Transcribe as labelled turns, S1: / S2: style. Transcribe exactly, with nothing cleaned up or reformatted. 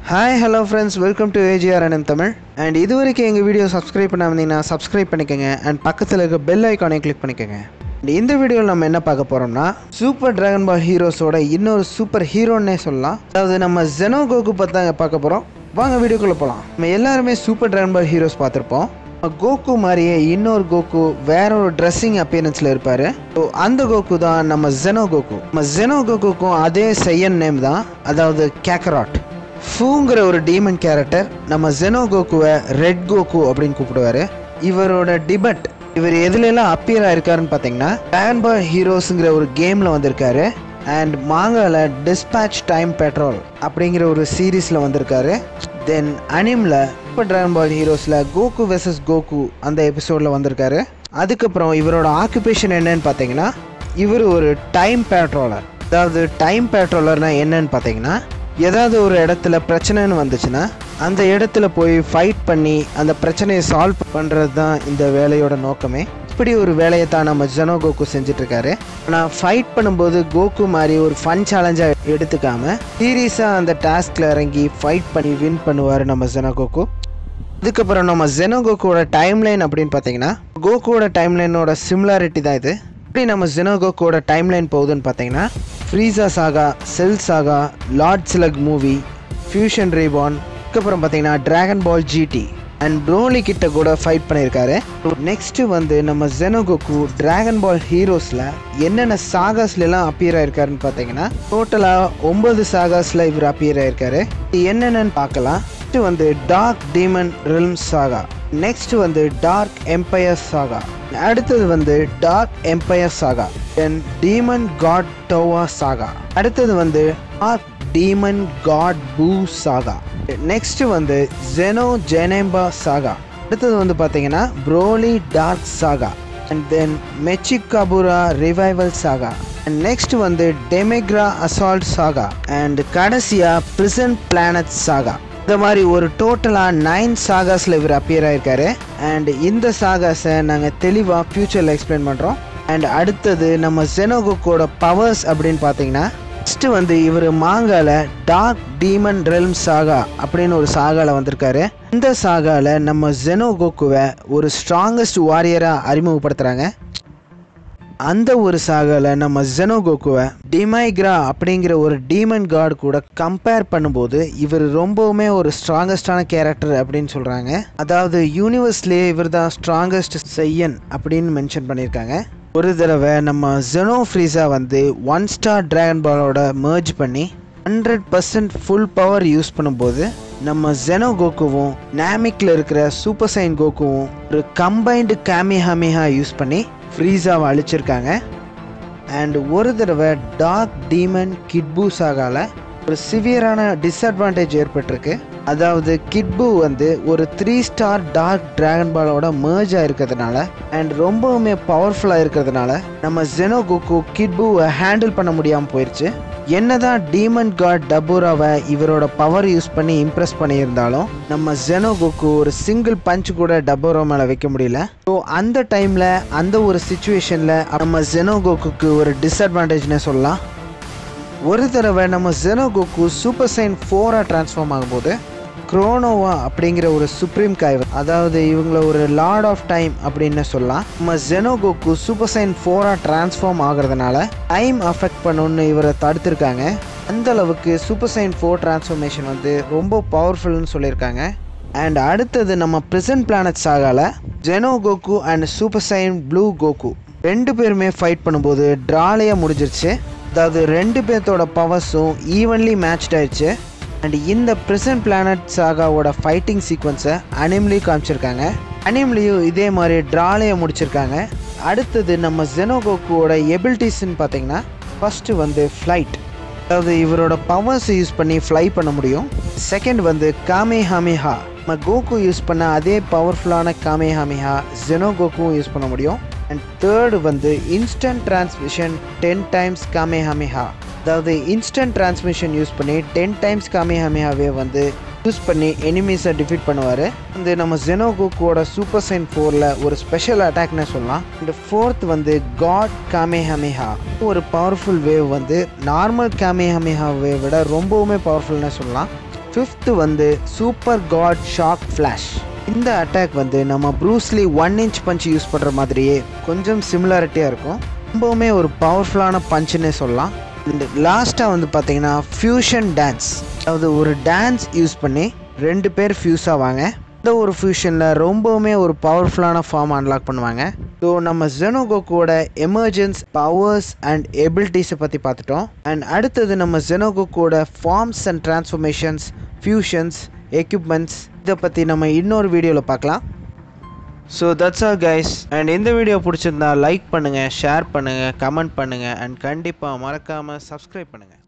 S1: Hi, hello friends, welcome to A G R N M Tamil. And இதுவரைக்கும் எங்கள் video subscribe பண்ணாமதீங்கன்னா subscribe பண்ணிக்கங்க and பக்கத்தில் இருக்க பெல் ஐக்கானை கிளிக் பண்ணிக்கங்க. இந்த வீடியோவில் நம்ம என்ன பார்க்க போகிறோம்னா சூப்பர் டிராகன் பால் ஹீரோஸோட இன்னொரு சூப்பர் ஹீரோன்னே சொல்லலாம். அதாவது நம்ம ஜெனோ கோகு பற்றி தான் பார்க்க போகிறோம். வாங்க வீடியோக்குள்ளே போகலாம். நம்ம எல்லாருமே சூப்பர் டிராகன் பால் ஹீரோஸ் பார்த்துருப்போம். கோகு மாதிரியே இன்னொரு கோகு வேற ஒரு ட்ரெஸ்ஸிங் அப்பியரன்ஸில் இருப்பார். ஸோ அந்த கோகு தான் நம்ம ஜெனோ கோகு. நம்ம ஜெனோ கோகுக்கும் அதே சையன் நேம் தான், அதாவது கேக்கராட். ஃபூங்கிற ஒரு டீமன் கேரக்டர் நம்ம ஜெனோ கோகுவை ரெட் கோகு அப்படின்னு கூப்பிடுவார். இவரோட டிபட் இவர் எதுலெல்லாம் அப்பியர் ஆயிருக்காருன்னு பார்த்தீங்கன்னா டிராகன் பால் ஹீரோஸுங்கிற ஒரு கேமில் வந்திருக்காரு. அண்ட் மாங்காவில் டிஸ்பேட்ச் டைம் பெட்ரோல் அப்படிங்கிற ஒரு சீரீஸில் வந்திருக்காரு. தென் அனிமில் சூப்பர் டிராகன் பால் ஹீரோஸில் கோகு வெர்சஸ் கோகு அந்த எபிசோடில் வந்திருக்காரு. அதுக்கப்புறம் இவரோட ஆக்குபேஷன் என்னன்னு பார்த்தீங்கன்னா இவர் ஒரு டைம் பேட்ரோலர். அதாவது டைம் பேட்ரோலர்னால் என்னன்னு பார்த்தீங்கன்னா ஏதாவது ஒரு இடத்துல பிரச்சனைன்னு வந்துச்சுன்னா அந்த இடத்துல போய் ஃபைட் பண்ணி அந்த பிரச்சனையை சால்வ் பண்ணுறது தான் இந்த வேலையோட நோக்கமே. இப்படி ஒரு வேலையை தான் நம்ம ஜெனோ கோகு செஞ்சிட்ருக்காரு. ஆனால் ஃபைட் பண்ணும்போது கோகு மாதிரி ஒரு ஃபன் சேலஞ்சாக எடுத்துக்காமல் சீரியஸாக அந்த டாஸ்கில் இறங்கி ஃபைட் பண்ணி வின் பண்ணுவார் நம்ம ஜெனோ கோகு. அதுக்கப்புறம் நம்ம ஜெனோ கோகுவோட டைம்லைன் அப்படின்னு பார்த்தீங்கன்னா கோகுவோட டைம்லைனோட சிமிலாரிட்டி தான் இது. இப்படி நம்ம ஜெனோ கோகுவோட டைம்லைன் போகுதுன்னு பார்த்தீங்கன்னா Frieza saga, cell saga, lord slug movie, fusion reborn, அதுக்கப்புறம் பார்த்தீங்கன்னா dragon ball GT and Broly கிட்ட கூட ஃபைட் பண்ணியிருக்காரு. நெக்ஸ்ட்டு வந்து நம்ம ஜெனோ கோகு டிராகன் பால் ஹீரோஸில் என்னென்ன சாகாஸ்லாம் அப்பியர் ஆயிருக்காருன்னு பார்த்தீங்கன்னா டோட்டலாக ஒன்பது சாகாஸில் இவர் அப்பியர் ஆயிருக்காரு. என்னென்னு பார்க்கலாம். நெக்ஸ்ட் வந்து dark demon realm saga, next வந்து டார்க் எம்பையர் சாகா, அடுத்தது வந்து dark empire saga, then demon god Towa saga, அடுத்தது வந்து டார்க் டீமன் காட் பூ சாகா, நெக்ஸ்ட் வந்து ஜெனோ ஜெனேம்பா சாகா, அடுத்தது வந்து பார்த்தீங்கன்னா Broly dark saga, and then Mechikabura revival saga, and next வந்து டெமிக்ரா அசால்ட் சாகா, அண்ட் கடைசியா பிரிசன் பிளானட் சாகா. இந்த மாதிரி ஒரு டோட்டலாக நைன் சாகாஸில் இவர் அப்பியர் ஆயிருக்காரு. அண்ட் இந்த சாகாஸை நாங்கள் தெளிவாக ஃப்யூச்சரில் எக்ஸ்பிளைன் பண்ணுறோம். அண்ட் அடுத்தது நம்ம ஜெனோ கோகுவோட பவர்ஸ் அப்படின்னு பார்த்தீங்கன்னா ஃபஸ்ட்டு வந்து இவர் மாங்காவில் டார்க் டீமன் ரெல்ம் சாகா அப்படின்னு ஒரு சாகாவில் வந்திருக்காரு. இந்த சாகாவில் நம்ம ஜெனோ கோகுவை ஒரு ஸ்ட்ராங்கஸ்ட் வாரியராக அறிமுகப்படுத்துகிறாங்க. அந்த ஒரு சாகாவில் நம்ம ஜெனோ கோகுவை டிமைக்ரா அப்படிங்கிற ஒரு டீமன் காட் கூட கம்பேர் பண்ணும்போது இவர் ரொம்பவுமே ஒரு ஸ்ட்ராங்கஸ்டான கேரக்டர் அப்படின்னு சொல்கிறாங்க. அதாவது யூனிவர்ஸ்லேயே இவர் தான் ஸ்ட்ராங்கஸ்ட் சையன் அப்படின்னு மென்ஷன் பண்ணியிருக்காங்க. ஒரு தடவை நம்ம ஜெனோ ஃப்ரீஸா வந்து ஒன் ஸ்டார் டிராகன் பாலோட மர்ஜ் பண்ணி hundred percent full power use பண்ணும்போது நம்ம ஜெனோ கோகுவும் நாமிக்கில் இருக்கிற சூப்பர் சைன் கோகுவும் ஒரு கம்பைன்டு காமிஹாமிஹா யூஸ் பண்ணி ஃப்ரீஸாவை அழிச்சிருக்காங்க. அண்ட் ஒரு தடவை டார்க் டீமன் கிட்பூ சாகால ஒரு சிவியரான டிஸ்அட்வான்டேஜ் ஏற்பட்டிருக்கு. அதாவது கிட்பூ வந்து ஒரு த்ரீ ஸ்டார் டார்க் டிராகன் பாலோட மர்ஜ் ஆயிருக்கிறதுனால அண்ட் ரொம்பவுமே பவர்ஃபுல்லாக இருக்கிறதுனால நம்ம ஜெனோ கோகு கிட்பூவை ஹேண்டில் பண்ண முடியாமல் போயிடுச்சு. என்னதான் டீமன் காட் டபூராவை இவரோட பவர் யூஸ் பண்ணி இம்ப்ரெஸ் பண்ணியிருந்தாலும் நம்ம ஜெனோ கோகு ஒரு சிங்கிள் பஞ்ச் கூட டபூரா மேலே வைக்க முடியல. ஸோ அந்த டைமில் அந்த ஒரு சுச்சுவேஷனில் நம்ம ஜெனோ கோகுக்கு ஒரு டிஸ்அட்வான்டேஜ்னே சொல்லலாம். ஒரு தடவை நம்ம ஜெனோ கோகு சூப்பர் சைன் ஃபோராக ட்ரான்ஸ்ஃபார்ம் ஆகும்போது குரோனோவா அப்படிங்கிற ஒரு சுப்ரீம் காய், அதாவது இவங்கள ஒரு லார்ட் ஆஃப் டைம் அப்படின்னு சொல்லலாம், நம்ம ஜெனோ கோகு சூப்பர் சைன் ஃபோராக ட்ரான்ஸ்ஃபார்ம் ஆகிறதுனால டைம் அஃபெக்ட் பண்ணணுன்னு இவரை தடுத்துருக்காங்க. அந்த அளவுக்கு சூப்பர் சைன் ஃபோர் ட்ரான்ஸ்ஃபர்மேஷன் வந்து ரொம்ப பவர்ஃபுல்னு சொல்லியிருக்காங்க. அண்ட் அடுத்தது நம்ம பிரிசன் பிளானட் சாகால Xeno Goku and super Saiyan blue Goku ரெண்டு பேருமே ஃபைட் பண்ணும்போது ட்ராலையாக முடிஞ்சிருச்சு. அதாவது ரெண்டு பேர்த்தோட பவர்ஸும் ஈவன்லி மேட்ச்ட் ஆயிடுச்சு. அண்ட் இந்த பிரிசன் பிளானட் சாகாவோட ஃபைட்டிங் சீக்வன்ஸை அனிம்லேயும் காமிச்சிருக்காங்க. அனிம்லேயும் இதே மாதிரி ட்ராலையை முடிச்சிருக்காங்க. அடுத்தது நம்ம ஜெனோ கோகுவோட எபிலிட்டிஸ்ன்னு பார்த்தீங்கன்னா ஃபஸ்ட்டு வந்து ஃப்ளைட், அதாவது இவரோட பவர்ஸ் யூஸ் பண்ணி ஃப்ளை பண்ண முடியும். செகண்ட் வந்து காமேஹாமிஹா, நம்ம கோகு யூஸ் பண்ண அதே பவர்ஃபுல்லான காமேஹாமிஹா ஜெனோ கோகுவும் யூஸ் பண்ண முடியும். அண்ட் தேர்டு வந்து instant transmission ten times Kamehameha, அதாவது இன்ஸ்டன்ட் டிரான்ஸ்மிஷன் யூஸ் பண்ணி டென் டைம்ஸ் காமேஹாமிஹாவே வந்து யூஸ் பண்ணி எனிமீஸை டிஃபீட் பண்ணுவார். வந்து நம்ம ஜெனோ கோகுவோட சூப்பர் சைன் ஃபோரில் ஒரு ஸ்பெஷல் அட்டாக்னே சொல்லலாம். அண்ட் ஃபோர்த் வந்து காட் காமேஹாமிஹா, ஒரு பவர்ஃபுல் வேவ் வந்து நார்மல் காமேஹாமிஹாவை விட ரொம்பவுமே பவர்ஃபுல்னே சொல்லலாம். ஃபிஃப்த்து வந்து சூப்பர் காட் ஷாக் ஃப்ளாஷ். இந்த அட்டாக் வந்து நம்ம Bruce Lee one inch punch use பண்ணுற மாதிரியே கொஞ்சம் சிமிலாரிட்டியாக இருக்கும். ரொம்பவுமே ஒரு பவர்ஃபுல்லான பஞ்சுன்னே சொல்லலாம். அண்ட் லாஸ்ட்டாக வந்து பார்த்தீங்கன்னா ஃபியூஷன் டான்ஸ், அதாவது ஒரு டான்ஸ் யூஸ் பண்ணி ரெண்டு பேர் ஃபியூஸ் ஆவாங்க. இந்த ஒரு ஃபியூஷனில் ரொம்பவுமே ஒரு பவர்ஃபுல்லான ஃபார்ம் அன்லாக் பண்ணுவாங்க. ஸோ நம்ம ஜெனோகோக்கோட எமர்ஜென்ஸ் பவர்ஸ் அண்ட் எபிலிட்டிஸை பற்றி பார்த்துட்டோம். அண்ட் அடுத்தது நம்ம ஜெனோகோக்கோட forms and transformations, fusions, equipments இதை பற்றி நம்ம இன்னொரு வீடியோவில் பார்க்கலாம். So that's all guys. And இந்த வீடியோ பிடிச்சிருந்தா லைக் பண்ணுங்கள், ஷேர் பண்ணுங்கள், கமெண்ட் பண்ணுங்கள் அண்ட் கண்டிப்பாக மறக்காமல் சப்ஸ்கிரைப் பண்ணுங்கள்.